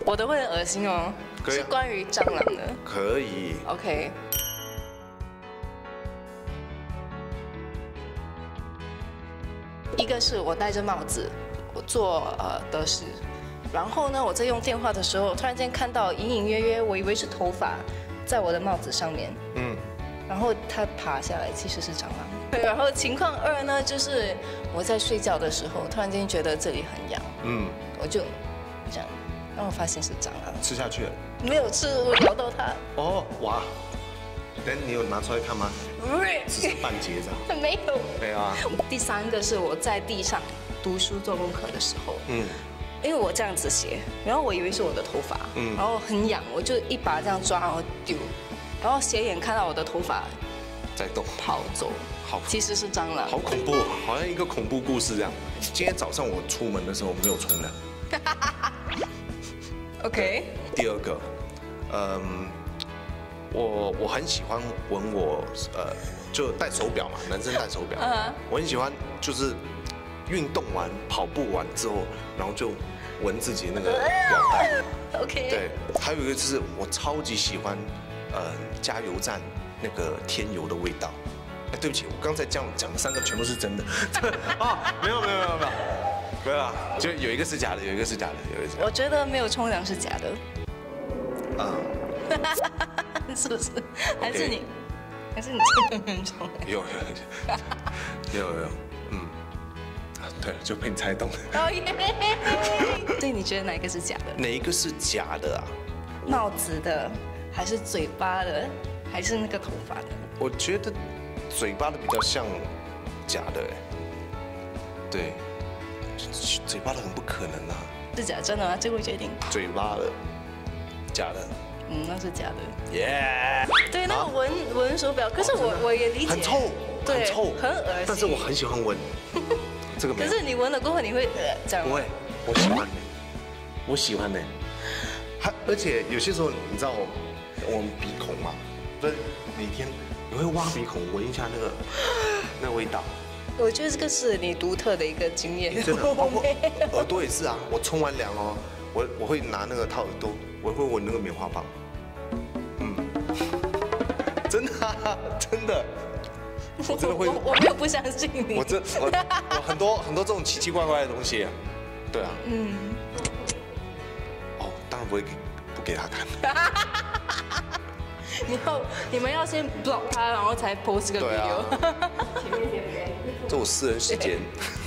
我的会很恶心哦， 可以啊是关于蟑螂的。 可以。 OK。一个是我戴着帽子，我做德士，然后呢，我在用电话的时候，突然间看到隐隐约约，我以为是头发在我的帽子上面，然后它爬下来，其实是蟑螂。对，然后情况二呢，就是我在睡觉的时候，突然间觉得这里很痒，我就这样，然后发现是蟑螂， 吃下去了。 没有吃，我咬到它， 哦，哇！但你有拿出来看吗？只是半截这样。 没有。 对啊。 第三个是我在地上读书做功课的时候，因为我这样子写，然后我以为是我的头发，然后很痒，我就一把这样抓，然后丢，然后斜眼看到我的头发在动， 跑走， 好， 其实是蟑螂， 好恐怖，好像一个恐怖故事这样。今天早上我出门的时候没有冲凉。 OK。 第二个，我很喜欢闻我就戴手表嘛，男生戴手表，我很喜欢就是运动完跑步完之后，然后就闻自己那个表带。 OK。 对，还有一个就是我超级喜欢加油站那个添油的味道。哎，对不起，我刚才讲的3个全部是真的。啊，没有，没有啊，就有一个是假的，有一个是假的，有一个是假的。 我觉得没有冲凉是假的。是不是？还是你？还是你真的没有冲凉？ 有，对，就被你猜中了。 哦耶！所以你觉得哪一个是假的？ 哪一个是假的啊？ 帽子的，还是嘴巴的，还是那个头发的？ 我觉得嘴巴的比较像假的哎。对，嘴巴的很不可能啊。 是假，真的吗？最后决定。 嘴巴的，假的。 那是假的。 耶。 对，那个闻手表，可是我也理解。 很臭， 对， 很臭， 很恶心。 但是我很喜欢闻。这个没有。 可是你闻了过后，你会这样？ 不会，我喜欢的，我喜欢的。而且有些时候，你知道我们鼻孔嘛，不是每天你会挖鼻孔闻一下那味道。 我觉得这个是你独特的一个经验。 真的，包括耳朵也是啊。我冲完凉哦，我会拿那个套耳朵，我会闻那个棉花棒。真的啊，真的。我真的会， 我没有不相信你。 我很多这种奇奇怪怪的东西。对啊。哦，当然不给他看。 你们要先 block 他，然后才 post 这个 video。 这我私人时间。